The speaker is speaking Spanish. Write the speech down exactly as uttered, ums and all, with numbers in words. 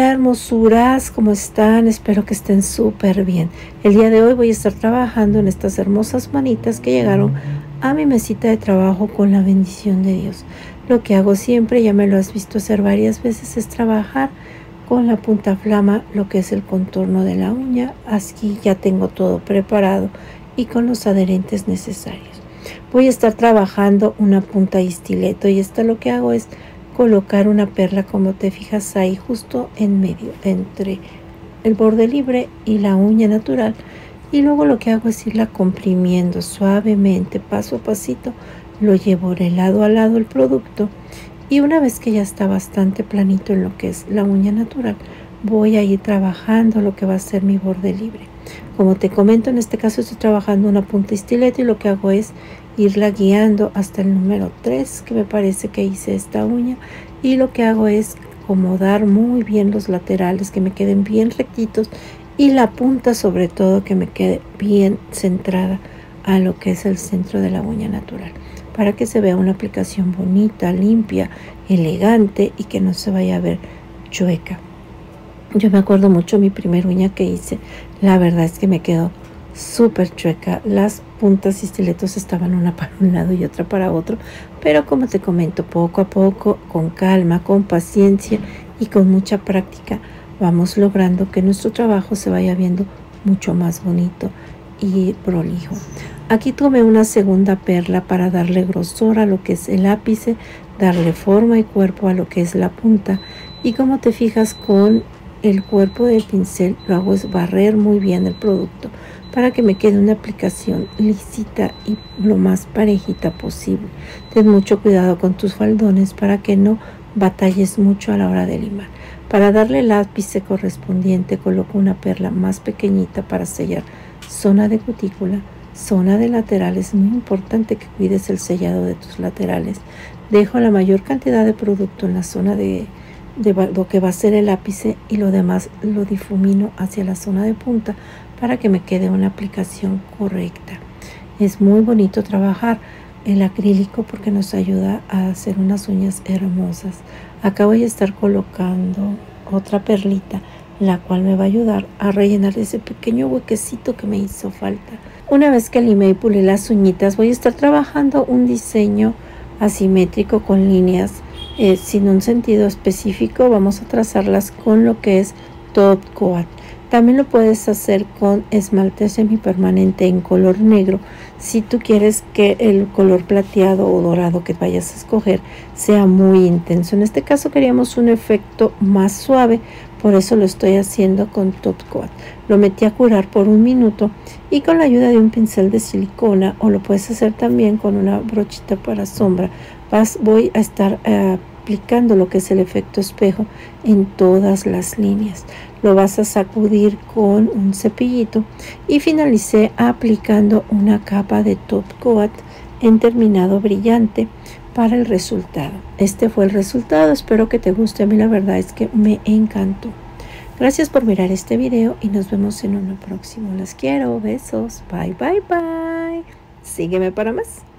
Hola hermosuras, ¿cómo están? Espero que estén súper bien. El día de hoy voy a estar trabajando en estas hermosas manitas que llegaron a mi mesita de trabajo con la bendición de Dios. Lo que hago siempre, ya me lo has visto hacer varias veces, es trabajar con la punta flama lo que es el contorno de la uña. Aquí ya tengo todo preparado y con los adherentes necesarios. Voy a estar trabajando una punta y estileto, y esta lo que hago es colocar una perla, como te fijas ahí, justo en medio entre el borde libre y la uña natural, y luego lo que hago es irla comprimiendo suavemente, paso a pasito. Lo llevo de lado a lado el producto, y una vez que ya está bastante planito en lo que es la uña natural, voy a ir trabajando lo que va a ser mi borde libre. Como te comento, en este caso estoy trabajando una punta estileto, y lo que hago es irla guiando hasta el número tres, que me parece que hice esta uña, y lo que hago es acomodar muy bien los laterales, que me queden bien rectitos, y la punta sobre todo que me quede bien centrada a lo que es el centro de la uña natural, para que se vea una aplicación bonita, limpia, elegante, y que no se vaya a ver chueca. Yo me acuerdo mucho mi primer uña que hice, la verdad es que me quedó súper chueca. Las puntas y estiletos estaban una para un lado y otra para otro, pero como te comento, poco a poco, con calma, con paciencia y con mucha práctica, vamos logrando que nuestro trabajo se vaya viendo mucho más bonito y prolijo. Aquí tomé una segunda perla para darle grosor a lo que es el ápice, darle forma y cuerpo a lo que es la punta, y como te fijas, con el cuerpo del pincel lo hago es barrer muy bien el producto para que me quede una aplicación lisita y lo más parejita posible. Ten mucho cuidado con tus faldones para que no batalles mucho a la hora de limar. Para darle el ápice correspondiente, coloco una perla más pequeñita para sellar zona de cutícula, zona de laterales. Es muy importante que cuides el sellado de tus laterales. Dejo la mayor cantidad de producto en la zona de de lo que va a ser el ápice, y lo demás lo difumino hacia la zona de punta para que me quede una aplicación correcta. Es muy bonito trabajar el acrílico porque nos ayuda a hacer unas uñas hermosas. Acá voy a estar colocando otra perlita, la cual me va a ayudar a rellenar ese pequeño huequecito que me hizo falta. Una vez que limé y pulí las uñitas, voy a estar trabajando un diseño asimétrico con líneas Eh, sin un sentido específico. Vamos a trazarlas con lo que es Top Coat. También lo puedes hacer con esmalte semipermanente en color negro, si tú quieres que el color plateado o dorado que vayas a escoger sea muy intenso. En este caso queríamos un efecto más suave, por eso lo estoy haciendo con Top Coat. Lo metí a curar por un minuto, y con la ayuda de un pincel de silicona, o lo puedes hacer también con una brochita para sombra, vas, voy a estar eh, aplicando lo que es el efecto espejo en todas las líneas. Lo vas a sacudir con un cepillito, y finalicé aplicando una capa de Top Coat en terminado brillante para el resultado. Este fue el resultado, espero que te guste. A mí la verdad es que me encantó. Gracias por mirar este video, y nos vemos en uno próximo. Las quiero, besos, bye bye bye. Sígueme para más.